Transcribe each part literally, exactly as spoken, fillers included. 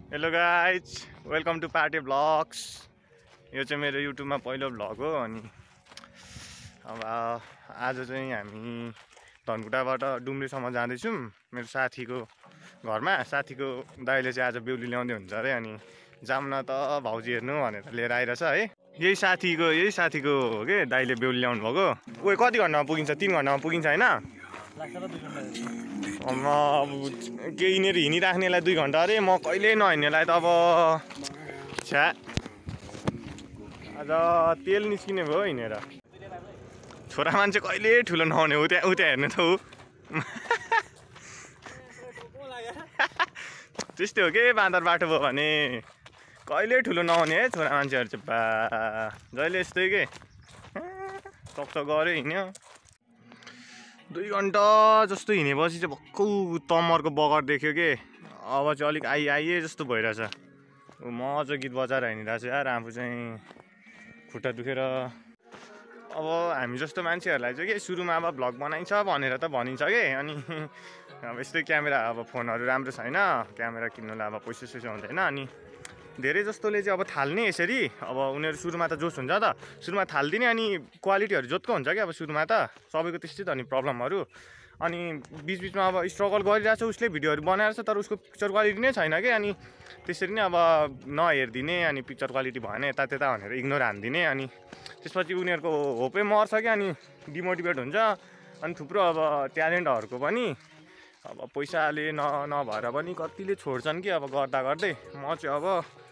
Hello guys, welcome to party vlogs. यो चाहिँ मेरो युट्युबमा पहिलो भ्लग हो। अनि अब आज चाहिँ हामी धनकुटाबाट डुम्रेसम्म जाँदैछौँ मेरो साथीको घरमा। साथीको दाइले चाहिँ आज बेहुली ल्याउँदै हुन्छ अरे, अनि जाऊँ न त भाउजी हेर्नु भनेर लिएर आइरहेछ है। यही साथीको यही साथीको हो कि दाइले बेहुली ल्याउनु भएको। ओ कति घन्टामा पुगिन्छ? तिन घन्टामा पुगिन्छ होइन? अब के यिनीहरू हिँडिराख्नेलाई दुई घन्टा अरे, म कहिले नहिँड्नेलाई त अब छ्या आज तेल निस्किने भयो हिँडेर। छोरा मान्छे कहिले ठुलो नहुने हो त्यहाँ उता हेर्ने त ऊ त्यस्तै हो कि बाँदर बाटो भयो भने कहिले ठुलो नहुने है छोरा मान्छेहरू चाहिँ। बा जहिले यस्तै के चक्चक गऱ्यो हिँड्यो। दुई घन्टा जस्तो हिँडेपछि चाहिँ भक्कु तमरको बगर देख्यो कि अब चाहिँ अलिक आइ आइए जस्तो भइरहेछ। मजा गीत बजाएर हिँडिरहेको छ यार। आफू चाहिँ खुट्टा दुखेर। अब हामी जस्तो मान्छेहरूलाई चाहिँ के सुरुमा अब भ्लग बनाइन्छ भनेर त भनिन्छ कि, अनि अब यस्तै क्यामेरा अब फोनहरू राम्रो छैन, क्यामेरा किन्नुलाई अब पैसा सैसा हुँदैन। अनि धेरै जस्तोले चाहिँ अब थाल्ने यसरी, अब उनीहरू सुरुमा त जोस हुन्छ त, सुरुमा थालिदिने अनि क्वालिटीहरू जोतको हुन्छ कि अब सुरुमा त सबैको त्यस्तै त। अनि प्रब्लमहरू अनि बिचबिचमा अब स्ट्रगल गरिरहेछ, उसले भिडियोहरू बनाएर छ तर उसको पिक्चर क्वालिटी नै छैन कि। अनि त्यसरी नै अब नहेरिदिने, अनि पिक्चर क्वालिटी भएन यता त्यता भनेर इग्नोर हानिदिने। अनि त्यसपछि उनीहरूको होपै मर्छ कि, अनि डिमोटिभेट हुन्छ। अनि थुप्रो अब ट्यालेन्टहरूको पनि अब पैसाले न नभएर पनि कतिले छोड्छन् कि अब गर्दा गर्दै। म चाहिँ अब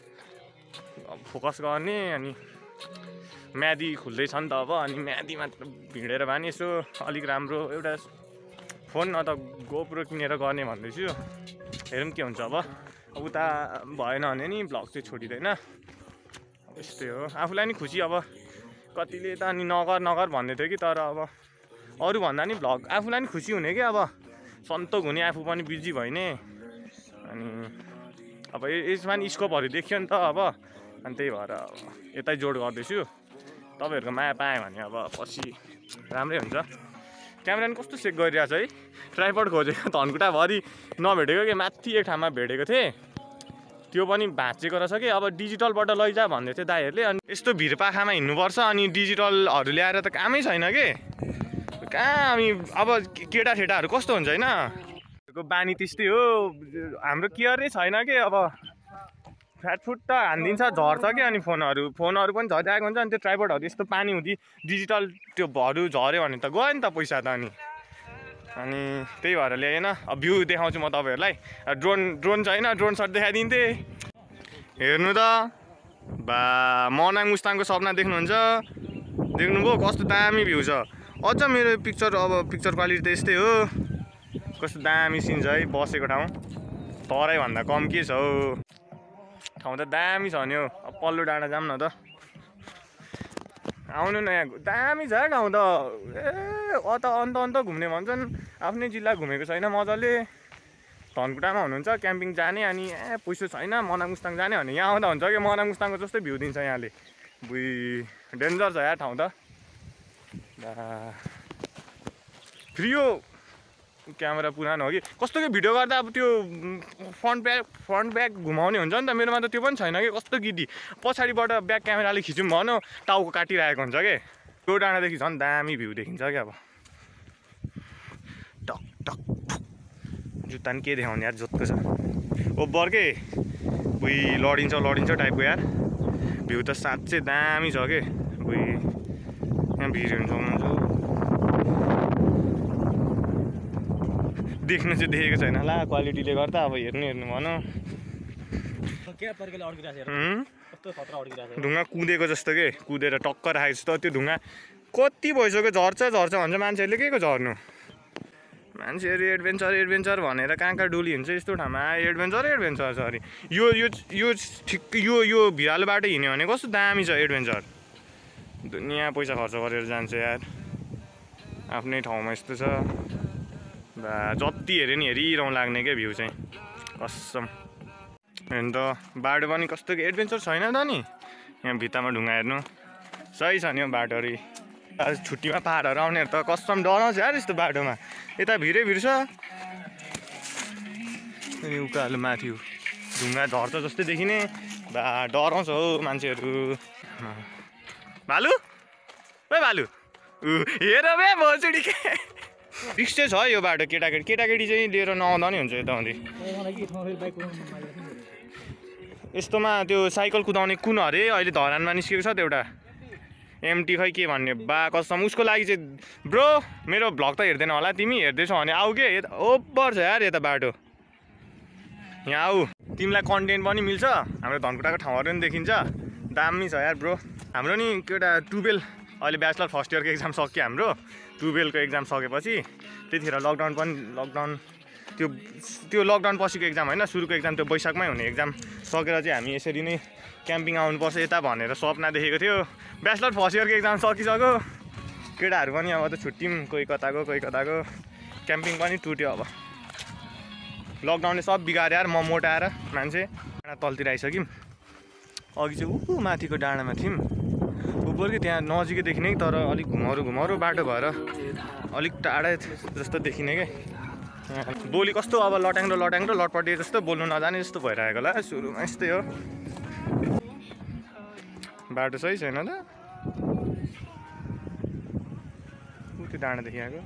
फोकस गर्ने। अनि म्यादी खुल्दैछ नि त अब, अनि म्यादीमा भिडेर भए नि यसो अलिक राम्रो एउटा फोन न त गोप्रो किनेर गर्ने भन्दैछु। हेरौँ के हुन्छ। अब उता भएन भने नि भ्लग चाहिँ छोडिँदैन। यस्तै हो, आफूलाई नि खुसी। अब कतिले त अनि नगर नगर भन्दै थियो कि, तर अब अरूभन्दा नि भ्लग आफूलाई नि खुसी हुने कि, अब सन्तोक हुने, आफू पनि बिजी भइने। अनि अब यसमा नि स्कोपहरू देखियो नि त अब, अनि त्यही भएर यतै जोड गर्दैछु। तपाईँहरूको माया पाएँ भने अब पछि राम्रै हुन्छ। क्यामेरा नि कस्तो सेक गरिरहेछ है। ट्राइपड खोजेको धनकुटाभरि नभेटेको कि, माथि एक ठाउँमा भेटेको थिएँ, त्यो पनि भाँचेको रहेछ कि। अब डिजिटलबाट लैजा भन्दै थियो दाइहरूले। अनि यस्तो भिरपाखामा हिँड्नुपर्छ, अनि डिजिटलहरू ल्याएर त कामै छैन कि कहाँ। अनि अब केटाठेटाहरू कस्तो हुन्छ होइन, बानी त्यस्तै हो। हाम्रो केयरै छैन कि, अब फ्याटफुट त हानिदिन्छ, झर्छ कि। अनि फोनहरू फोनहरू पनि झरिरहेको हुन्छ। अनि त्यो ट्राइपडहरू यस्तो पानी हुँदी डिजिटल त्यो भरू झऱ्यो भने त गयो नि त पैसा त। अनि अनि त्यही भएर ल्याएन। अब भ्यू देखाउँछु म तपाईँहरूलाई। ड्रोन ड्रोन छ होइन, ड्रोन सट देखाइदिन्थेँ। हेर्नु त बा, मनाङ मुस्ताङको सपना देख्नुहुन्छ? देख्नुभयो कस्तो दामी भ्यू छ। अझ मेरो पिक्चर अब पिक्चर क्वालिटी त यस्तै हो। कस्तो दामी सिन छ है, बसेको ठाउँ तराई भन्दा कम के छ हौ। ठाउँ त दामी छ नि हौ। अब पल्लो डाँडा जाऊँ न त, आउनु न यहाँ। दामी छ ठाउँ त। ए अत अन्त अन्त घुम्ने भन्छन्, आफ्नै जिल्ला घुमेको छैन मजाले। धनकुटामा हुनुहुन्छ क्याम्पिङ जाने, अनि ए पैसा छैन मनाङ मुस्ताङ जाने भने यहाँ आउँदा हुन्छ कि। मनाङ मुस्ताङको जस्तै भ्यू दिन्छ यहाँले। बुइ डेन्जर छ यहाँ ठाउँ त। फेरि यो क्यामेरा पुरानो हो कि कस्तो कि, भिडियो गर्दा अब त्यो फ्रन्ट ब्याक फ्रन्ट ब्याक घुमाउने हुन्छ नि त, मेरोमा त त्यो पनि छैन कि। कस्तो गिटी पछाडिबाट ब्याक क्यामेराले खिच्यौँ भन्यो टाउको काटिरहेको हुन्छ कि। त्यो डाँडादेखि झन् दामी भ्यू देखिन्छ कि। अब टक टक जुत्ता नि के देखाउने यार, जोत्को छ ओभर के। बुइ लडिन्छ लडिन्छ टाइपको यार। भ्यू त साँच्चै दामी छ कि। बुइ यहाँ भिड हुन्छ देख्नु चाहिँ देखेको छैन होला क्वालिटीले गर्दा। अब हेर्नु हेर्नु भनौँ। ढुङ्गा कुदेको जस्तो के, कुदेर टक्कर राखेको जस्तो। त्यो ढुङ्गा कति भइसक्यो झर्छ झर्छ भन्छ मान्छेहरूले। के को झर्नु, मान्छेहरू एडभेन्चर एडभेन्चर भनेर कहाँ कहाँ डोली हुन्छ। यस्तो ठाउँमा एडभेन्चर एडभेन्चर सरी यो यो यो ठिक यो यो भिरालो बाटो हिँड्यो भने कस्तो दामी छ एडभेन्चर। दुनियाँ पैसा खर्च गरेर जान्छ यार। आफ्नै ठाउँमा यस्तो छ बा, जति हेऱ्यो नि हेरिरहँ लाग्ने क्या भ्यू चाहिँ कसम। हेर्नु त बाटो पनि कस्तो कि एडभेन्चर छैन त नि। यहाँ भित्तामा ढुङ्गा हेर्नु सही छ नि हौ बाटोहरू। आज छुट्टीमा पाहाडहरू आउनेहरू त कसम डराउँछ यार यस्तो बाटोमा। यता भिरै भिर छ, उकालो माथि ढुङ्गा झर्छ जस्तै देखिने बा डराउँछ हौ मान्छेहरू। भालु ओ भालु ऊ हेर बे भोसुडी के रिक्स चाहिँ छ यो बाटो। केटाकेटी केटाकेटी चाहिँ लिएर नआउँदा नि हुन्छ यताउँदै। यस्तोमा त्यो साइकल कुदाउने कुन अरे अहिले धरानमा निस्केको छ त्यो एउटा एमटी खै के भन्ने बा कसम। उसको लागि चाहिँ ब्रो मेरो भ्लग त हेर्दैन होला तिमी, हेर्दैछौ भने आऊ के ओभर छ यार यता बाटो। यहाँ आऊ तिमीलाई कन्टेन्ट पनि मिल्छ, हाम्रो धनकुटाको ठाउँहरू पनि देखिन्छ, दामी छ यार ब्रो। हाम्रो नि एउटा टुवेल्भ अहिले ब्याचलर फर्स्ट इयरको एक्जाम सक्यो हाम्रो। टुवेल्भको एक्जाम सकेपछि त्यतिखेर लकडाउन पनि लकडाउन त्यो त्यो लकडाउन पछिको एक्जाम होइन, सुरुको एक्जाम त्यो वैशाखमै हुने एक्जाम सकेर चाहिँ हामी यसरी नै क्याम्पिङ आउनुपर्छ यता भनेर सपना देखेको थियो। ब्याचलर फर्स्ट इयरको एक्जाम सकिसक्यो, केटाहरू पनि अब त छुट्टी पनि कोही कताको कोही कताको, क्याम्पिङ पनि टुट्यो। अब लकडाउनले सब बिगाऱ्यो यार, म मोटाएर मान्छे। डाँडा तलतिर आइसक्यौँ, अघि चाहिँ ऊ माथिको डाँडामा थियौँ, उपरकै त्यहाँ नजिकै देखिने कि तर अलिक घुमाउरो घुमाउरो बाटो भएर अलिक टाढा जस्तो देखिने क्या। बोली कस्तो अब लट्याङ र लट्याङ र लटपटे जस्तो बोल्नु नजाने जस्तो भइरहेको होला सुरुमा, यस्तै हो। बाटो सही छैन त त्यो डाँडादेखि आएको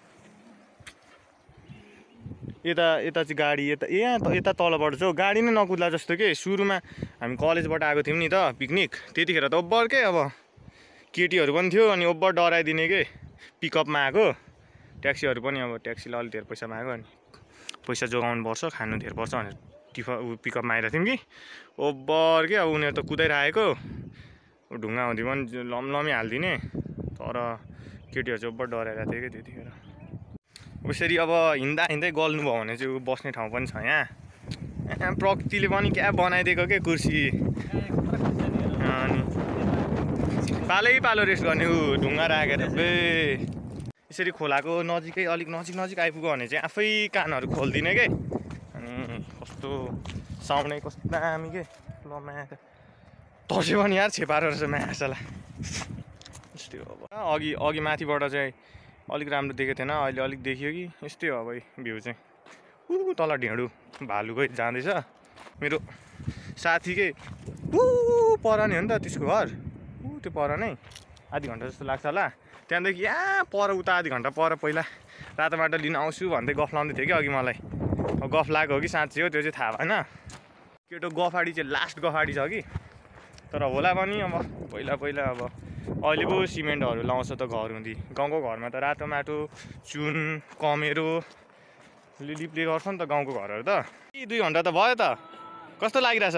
यता यता चाहिँ गाडी यता यहाँ यता तलबाट चाहिँ गाडी नै नकुद्ला जस्तो के। सुरुमा हामी कलेजबाट आएको थियौँ नि त पिकनिक, त्यतिखेर त ओभर के अब केटीहरू पनि थियो अनि ओभर डराइदिने के। पिकअपमा आएको ट्याक्सीहरू पनि अब ट्याक्सीलाई अलिक धेर पैसा माग्यो, अनि पैसा जोगाउनु पर्छ खानु धेर पर्छ भनेर टिफ पिकअपमा आइरहेको थियौँ कि ओभर के। अब उनीहरू त कुदाइरहेको ढुङ्गा हुँदी पनि लमलमी हालिदिने, तर केटीहरू चाहिँ ओभर डराइरहेको थियो कि त्यतिखेर। उसरी अब हिँड्दा हिँड्दै गल्नुभयो भने चाहिँ बस्ने ठाउँ पनि छ यहाँ। प्रकृतिले पनि क्या बनाइदिएको के कुर्सी, अनि पालै पालो रेस्ट गर्ने ऊ ढुङ्गा राखेर बे। यसरी खोलाको नजिकै अलिक नजिक नजिक आइपुग्यो भने चाहिँ आफै कानहरू खोलिदिने के, अनि कस्तो साउन्डै कस्तो दामी के। ल म्या तर्स्यो पनि यार छेपारो रहेछ म्यासला यस्तै हो। अब अघि अघि माथिबाट चाहिँ अलिक राम्रो देखेको थिएन, अहिले अलिक देखियो कि। यस्तै हो अब भ्यू चाहिँ। ऊ तल ढेँडु भालुकै जाँदैछ मेरो साथीकै ऊ पर नि हो नि त त्यसको घर, ऊ त्यो पर नै आधी घन्टा जस्तो लाग्छ होला। त्यहाँदेखि यहाँ पर उता आधी घन्टा पर पहिला रातो बाटो लिन आउँछु भन्दै गफ लाउँदै थियो कि अघि मलाई। अब गफ लागेको हो कि साँच्चै हो त्यो चाहिँ थाहा भएन। केटो गफाडी चाहिँ लास्ट गफाडी छ कि, तर होला पनि अब पहिला पहिला। अब अहिले पो सिमेन्टहरू लाउँछ त घर हुँदी, गाउँको घरमा त रातो माटो चुन कमेरो लिलिपले गर्छ नि त गाउँको घरहरू त। दुई घन्टा त भयो त, कस्तो लागिरहेछ?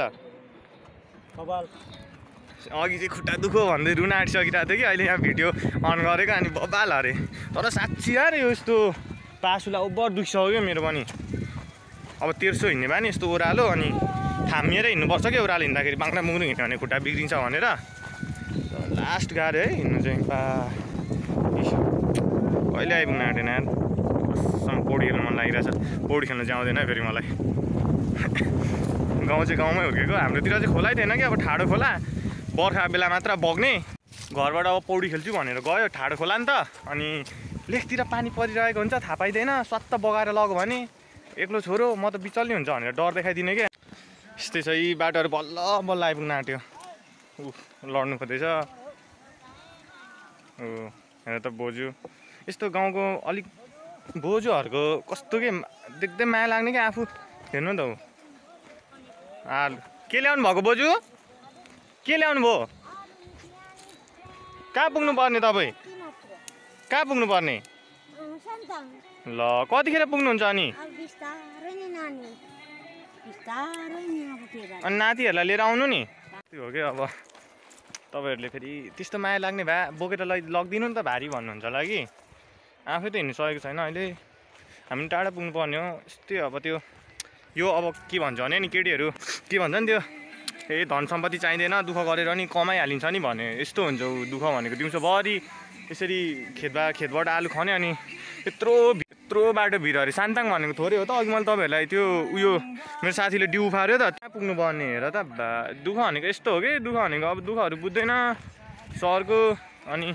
अघि चाहिँ खुट्टा दुखो भन्दै रुन आँटिसकिरहेको थियो कि, अहिले यहाँ भिडियो अन गरेको अनि बबाल अरे। तर साँच्ची यार यो यस्तो पासुला ओभर दुखिसक्यो क्या मेरो पनि। अब तेर्सो हिँड्ने भए नि यस्तो ओह्रालो, अनि थामिएर हिँड्नुपर्छ क्या ओह्रालो हिँड्दाखेरि। बाङ्रा मुङ्ग्रो हिँड्यो भने खुट्टा बिग्रिन्छ भनेर लास्ट गाह्रो है हिँड्नु चाहिँ। बा कहिले आइपुग्नु आँटेन यार, कसम पौडी खेल्नु मन लागिरहेछ। पौडी खेल्नु चाहिँ आउँदैन फेरि मलाई। गाउँ चाहिँ गाउँमै हुर्केको, हाम्रोतिर चाहिँ खोलै थिएन कि। अब ठाडो खोला बर्खा बेला मात्र बग्ने, घरबाट अब पौडी खेल्छु भनेर गयो ठाडो खोला नि त, अनि लेखतिर पानी परिरहेको हुन्छ थाहा पाइँदैन, स्वात्त बगाएर लग्यो भने एक्लो छोरो म त बिचल्ने हुन्छ भनेर डर देखाइदिने क्या। यस्तै छ यी बाटोहरू, बल्ल बल्ल आइपुग्न आँट्यो। ऊ लड्नु खोज्दैछ ऊ हेर त बोजू। यस्तो गाउँको अलिक बोजूहरूको कस्तो के देख्दै माया लाग्ने क्या आफू। हेर्नु त ऊ हाल के ल्याउनु भएको बोजू, के ल्याउनु भयो? कहाँ पुग्नु पर्ने तपाईँ? कहाँ पुग्नु पर्ने? ल कतिखेर पुग्नुहुन्छ अनि? अनि नातिहरूलाई लिएर आउनु नि। त्यो हो कि अब तपाईँहरूले फेरि त्यस्तो माया लाग्ने भए बोकेर लै लगिदिनु नि त, भारी भन्नुहुन्छ होला कि। आफै त हिँड्नु सकेको छैन अहिले, हामी टाढा पुग्नु पर्ने हो। यस्तै अब त्यो यो अब के भन्छ भने नि केटीहरू के भन्छ नि त्यो, ए धन सम्पत्ति चाहिँदैन दुःख गरेर नि कमाइहालिन्छ नि भने यस्तो हुन्छ। ऊ दुःख भनेको दिउँसोभरि यसरी खेतबा खेतबाट आलु खने, अनि यत्रो यत्रो बाटो भिड अरे। सान्ताङ भनेको थोरै हो त। अघि मैले तपाईँहरूलाई त्यो उयो मेरो साथीले डिउ फार्यो त, त्यहाँ पुग्नु पर्ने। हेर त दुःख भनेको यस्तो हो कि, दुःख भनेको अब दुःखहरू बुझ्दैन सहरको, अनि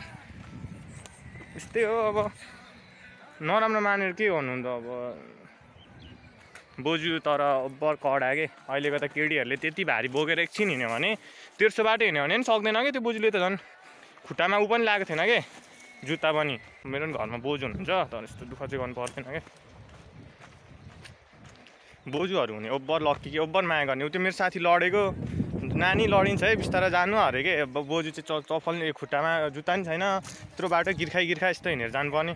यस्तै हो। अब नराम्रो मानेर के गर्नु त, अब बोजू तर अब्बर कडा के अहिलेको त केटीहरूले त्यति भारी बोकेर एकछिन हिँड्यो भने तेर्सो बाटो हिँड्यो भने पनि सक्दैन कि त्यो बोजूले त झन् खुट्टामा ऊ पनि लागेको थिएन कि जुत्ता पनि। मेरो पनि घरमा बोजू हुनुहुन्छ तर यस्तो दुःख चाहिँ गर्नु पर्दैन क्या। बोजूहरू हुने ओब्बर लक्की कि ओब्बर माया गर्ने। ऊ त्यो मेरो साथी लडेको नानी लडिन्छ है बिस्तारै जानु अरे के। बोजू चाहिँ चप्पल खुट्टामा जुत्ता पनि छैन यत्रो बाटो गिर्खा गिर्खा यस्तो हिँडेर जानुपर्ने।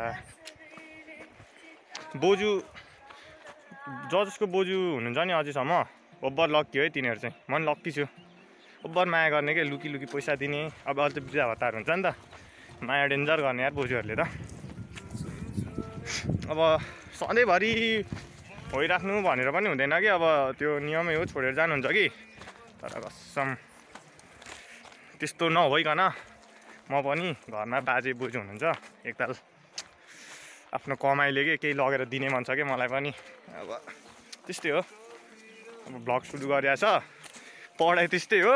बोजू ज जसको बोजू हुनुहुन्छ नि अझैसम्म ओब्बर लक्की है तिनीहरू चाहिँ। म पनि लक्की छु। ओब्बर माया गर्ने के लुकी लुकी पैसा दिने। अब अहिले त बिहा भत्ताहरू हुन्छ नि त माया डेन्जर गर्ने यार बोजूहरूले त। अब सधैँभरि होइराख्नु भनेर पनि हुँदैन कि। अब त्यो नियमै हो छोडेर जानुहुन्छ कि। तर कसम त्यस्तो नभइकन म पनि घरमा बाजे बोजू हुनुहुन्छ एकताल आफ्नो कमाइले के केही लगेर दिने मन छ कि मलाई पनि। अब त्यस्तै हो। अब भ्लग सुरु गरिरहेको छ पढाइ त्यस्तै हो।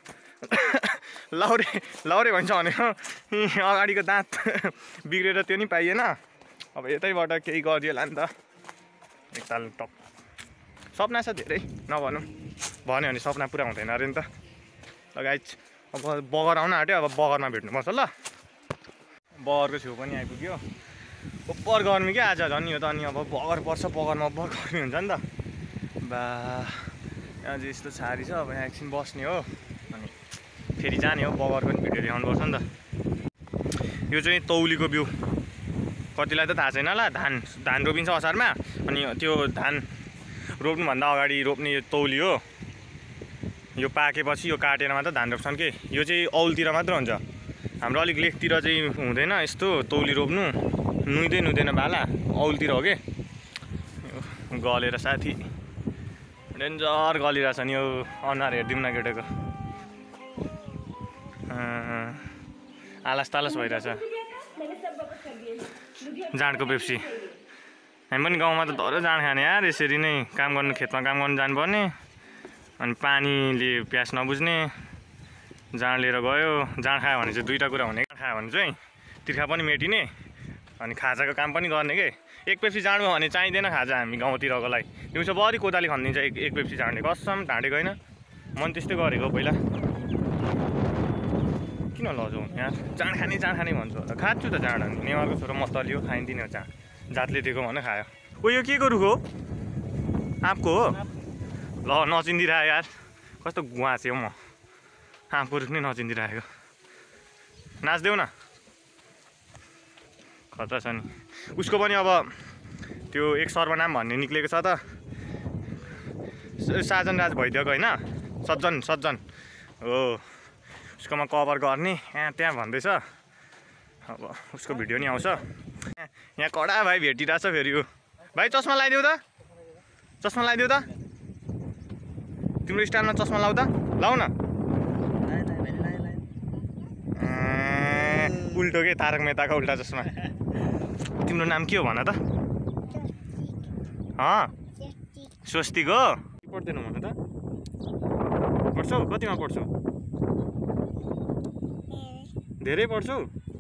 लाउरे लाउरे भन्छ भनेको अगाडिको दाँत बिग्रेर त्यो नि पाइएन। अब यतैबाट केही गरिएला नि त एकताल टप। सपना छ धेरै नभनौँ भन्यो भने सपना पुरा हुँदैन अरे नि त। ल गाइज अब बगर आउन आँट्यो। अब बगरमा भेट्नुपर्छ ल। बगरको छेउ पनि आइपुग्यो। ओब्बर गर्मी क्या आज झन् यो त। अनि अब बगर पर्छ बगरमा ओब्बर गर्मी हुन्छ नि त। बा यहाँ चाहिँ यस्तो छारी छ। अब यहाँ एकछिन बस्ने हो अनि फेरि जाने हो। बगरको पनि भिडियो देखाउनुपर्छ नि त। यो चाहिँ तौलीको बिउ कतिलाई त थाहा छैन होला। धान धान रोपिन्छ असारमा अनि त्यो धान रोप्नुभन्दा अगाडि रोप्ने यो तौली हो। यो पाकेपछि यो काटेर मात्र धान रोप्छन् के। यो चाहिँ औलतिर मात्र हुन्छ। हाम्रो अलिक लेकतिर चाहिँ हुँदैन यस्तो तौली रोप्नु। नुइँदै नुइँदैन बाला औलतिर हो कि। गलेर साथी डेन्जर गलिरहेछ नि यो अनुहार हेरिदिउँ न केटाको। आलास तालास भइरहेछ जाँडको पेप्सी। हामी पनि गाउँमा त धरै जाँड खाने यार यसरी नै काम गर्नु खेतमा काम गर्नु जानुपर्ने। अनि पानीले प्यास नबुझ्ने। जाँड लिएर गयो जाँड खायो भने चाहिँ दुईवटा कुरा हुने। खायो भने चाहिँ तिर्खा पनि मेटिने अनि खाजाको काम पनि गर्ने के। एक पेप्सी जाँड्यो भने चाहिँदैन खाजा हामी गाउँतिरकोलाई। दिउँसोभरि कोदाली खनिदिन्छ एक एक पेप्सी जाँड्ने। कसम ढाँटेको होइन म पनि त्यस्तै गरेको पहिला। किन लजाउँ यहाँ जाँड खाने जाँड खाने भन्छु होला। खान्छु त जाँड नेवारको छोरो मतलियो खाइदिने हो जाँड। जातले दिएको भने खायो। ओ यो के को रुख हो आँपको हो। ल नचिन्दिरहेको यार कस्तो गुवाँसे हो म। आँपको रुख नै नचिन्दिरहेको। नाच्देऊ न खतरा छ नि। उसको पनि अब त्यो एक सर्वनाम भन्ने निक्लेको छ त। साजन राज भइदिएको होइन सज्जन सज्जन हो। उसकोमा कभर गर्ने यहाँ त्यहाँ भन्दैछ। अब उसको भिडियो नि आउँछ। यहाँ कडा भाइ भेटिरहेछ फेरि हो। भाइ चस्मा लगाइदेऊ त चस्मा लगाइदेऊ त। तिम्रो स्टाइलमा चस्मा लाउ त लाउ न। उल्टो के तारक मेहताको उल्टा चस्मा। तिम्रो नाम के हो भन त। स्वस्तिक हो। पढ्दैनौ भन त। पढ्छौ कतिमा पढ्छौ। धेरै पढ्छौ।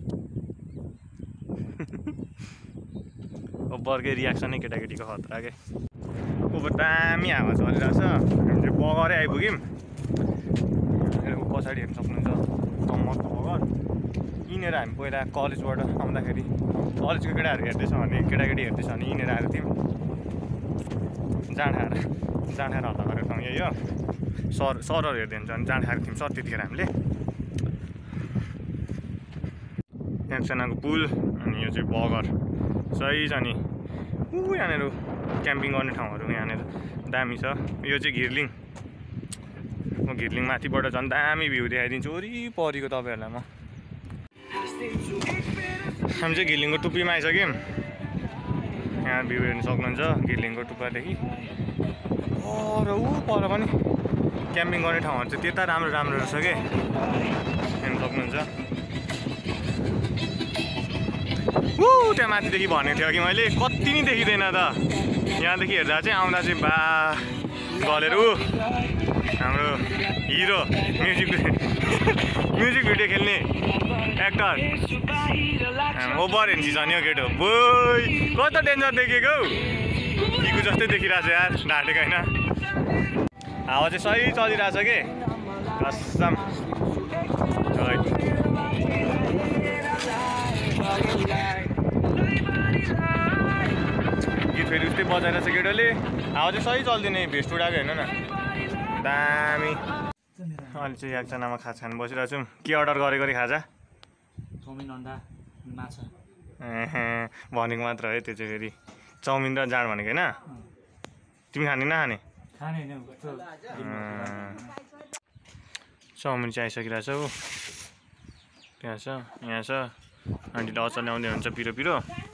बर्के रियाक्सनै केटाकेटीको खतरा के। ऊपर दामी हावा चलिरहेछ। हामी चाहिँ बगरै आइपुग्यौँ। पछाडि हेर्नु सक्नुहुन्छ टम्मको बगर। यिनीहरू हामी पहिला कलेजबाट आउँदाखेरि कलेजको केटाहरू हेर्दैछ भने केटाकेटी हेर्दैछ भने यिनीहरू आएको थियौँ। जाँड खाएर जाँड खाएर हल्ला गरेको ठाउँ यही हो। सर सरहरू हेर्दै हुन्छ भने जाँड खाएको थियौँ सर त्यतिखेर हामीले। एकजनाको पुल अनि यो चाहिँ बगर सही छ नि। ऊ यहाँनिर क्याम्पिङ गर्ने ठाउँहरू यहाँनिर दामी छ। यो चाहिँ घिर्लिङ। म घिर्लिङ माथिबाट झन् दामी भ्यू देखाइदिन्छु वरिपरिको तपाईँहरूलाई म। हामी चाहिँ घिर्लिङको टुप्पीमा आइसक्यौँ। यहाँ भ्यू हेर्नु सक्नुहुन्छ घिर्लिङको टुप्पादेखि। पर ऊ पर पनि क्याम्पिङ गर्ने ठाउँहरू चाहिँ त्यता राम्रो राम्रो रहेछ के हेर्नु सक्नुहुन्छ। ऊ त्यहाँ माथिदेखि भनेको थियो कि मैले कति नै देखिँदैन त। यहाँदेखि हेर्दा चाहिँ आउँदा चाहिँ बा गलेर ऊ हाम्रो हिरो म्युजिक म्युजिक भिडियो खेल्ने एक्टर ओभर हेर्नु छ नि हो केटो बोइ कस्तो डेन्जर देखेको। ढाडेको जस्तै देखिरहेको छ यार, ढाडेको होइन। हावा चाहिँ सही चलिरहेछ कि कसम। गीत फेरि उस्तै बजाइरहेछ केटोले। हावा चाहिँ सही चल्दैन, भेस्ट उडाएको हेर्नु न, दामी। अहिले चाहिँ एकजनामा खाजा खानु बसिरहेको छौँ। के अर्डर गरे गरी खाजा? चाउमिन, अन्डा, माछा। ए भनेको मात्र है त्यो चाहिँ फेरि चाउमिन र जाँड भनेको होइन। तिमी खाने नखाने? खाने होइन। चाउमिन चाहिँ आइसकिरहेको छ ऊ, त्यहाँ छ, यहाँ छ। आन्टीले अचार ल्याउँदै हुन्छ पिरो पिरो।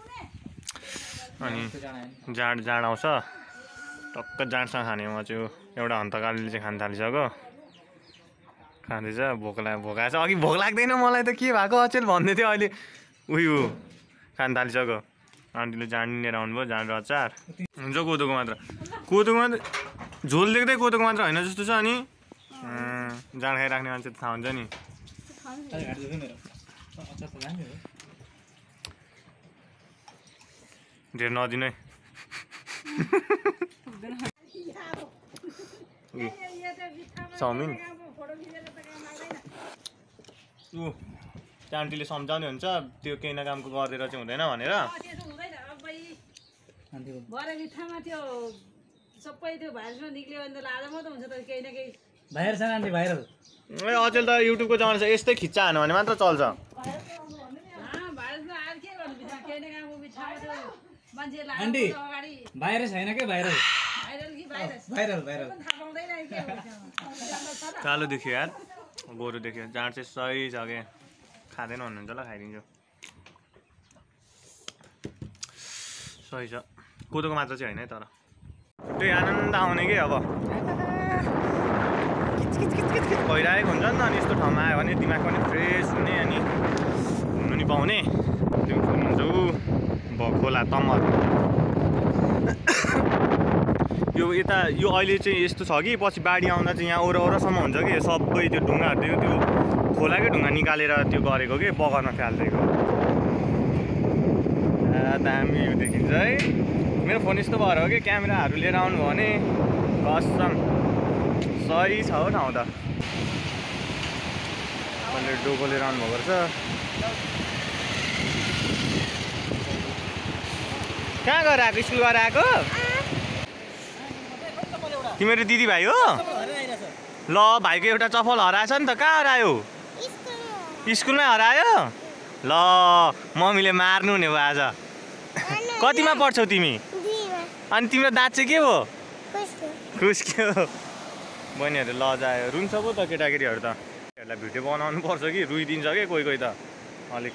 अनि जाँड जाँड आउँछ, टक्क जाँडसँग खाने म चाहिँ। एउटा हन्तकालीले चाहिँ खान थालिसक्यो, खाँदैछ। भोक लाग भोक आएछ। अघि भोक लाग्दैन मलाई त के भएको अचेल भन्दै थियो, अहिले उयो खान थालिसक्यो। आन्टीले जाँड लिएर आउनुभयो, जाँड र अचार हुन्छ। कोदोको मात्र, कोदोको मात्र झोल देख्दै कोदोको मात्र होइन जस्तो छ। अनि जाँड खाइराख्ने मान्छे त थाहा हुन्छ नि। धेर नदिनु है। चाउमिन ऊ त्यो आन्टीले सम्झाउने हुन्छ, त्यो केही न कामको गरिदिएर चाहिँ हुँदैन भनेर। ए अचेल त युट्युबको जमाना छ, यस्तै खिच्चा हान्यो भने मात्र चल्छ। भाइरस छैन के? भाइरल भाइरल भाइरल कालो देख्यो यार, गोरु देख्यो। जाँड चाहिँ सही छ क्या, खाँदैन भन्नुहुन्छ ल, खाइदिन्छु। सही छ, कोदोको मात्र चाहिँ होइन है। तर त्यही आनन्द आउने कि अब भइरहेको हुन्छ नि त। अनि यस्तो ठाउँमा आयो भने दिमाग पनि फ्रेस हुने, अनि घुम्नु नि पाउने। त्यो घुम्नुहुन्छ ऊ खोला तमर। यो यता यो अहिले चाहिँ यस्तो छ कि पछि बाढी आउँदा चाहिँ यहाँ ओर ओरसम्म हुन्छ कि सबै त्यो ढुङ्गाहरू त्यो त्यो खोलाकै ढुङ्गा निकालेर त्यो गरेको कि बगरमा फालिदिएको। दामी यो देखिन्छ है। मेरो फोन यस्तो भएर हो कि क्यामेराहरू लिएर आउनुभयो भने कसम सही छ हो ठाउँ त। मैले डोको लिएर आउनुभएको रहेछ। कहाँ गएर आएको? स्कुल गएर आएको? तिमीहरू दिदी भाइ हो? ल भाइको एउटा चप्पल हराएछ नि त, कहाँ हरायो? स्कुलमै हरायो? ल मम्मीले मार्नु नि आज। कतिमा पढ्छौ तिमी? अनि तिम्रो दाँत चाहिँ के हो? खुस्क्यो। बहिनीहरू लजायो, रुन्छ पो त केटाकेटीहरू त। यसलाई भिडियो बनाउनु पर्छ कि रुइदिन्छ कि कोही कोही त अलिक।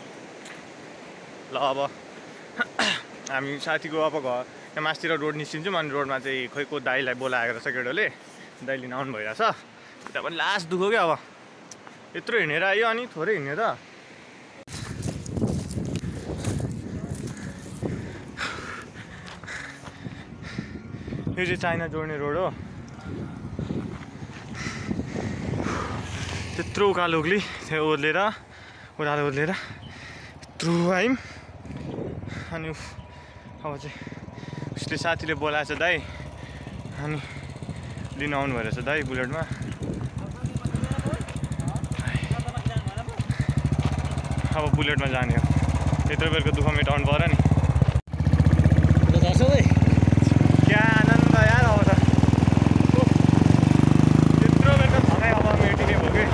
ल अब हामी साथीको अब घर यहाँ मासतिर रोड निस्किन्छौँ। अनि रोडमा चाहिँ खोइ को दाइलाई बोलाएको रहेछ केटोले, दाइ लिन आउनु भइरहेछ। उता पनि लास्ट दुःख क्या, अब यत्रो हिँडेर आयो अनि थोरै हिँड्यो त। यो चाहिँ चाइना जोड्ने रोड हो। त्यत्रो उकालो उक्ली त्यो ओर्लेर उकालो ओर्लेर यत्रो आयौँ। अनि अब चाहिँ उसले साथीले बोलाएछ दाइ, अनि लिन आउनु भइरहेछ दाइ बुलेटमा। अब बुलेटमा जाने हो। यत्रो बेरको दुःख मेटाउनु पऱ्यो नि। क्या आनन्द यार। अब त यत्रो बेरको थकाइ अब मेटिने भयो कि।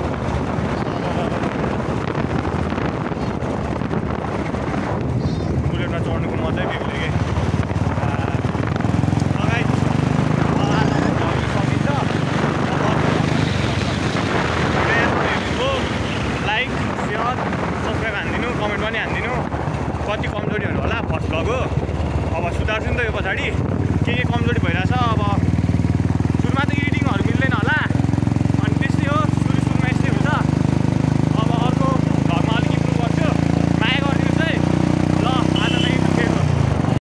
बुलेटमा चढ्नुको मजै बेग्लै कि। लाइक सेयर सब्सक्राइब हानिदिनु, कमेन्ट पनि हानिदिनु। कति कमजोरीहरू होला फर्स्ट भ्लग हो, अब सुधार्छु नि त यो पछाडि। के के कमजोरी भइरहेछ अब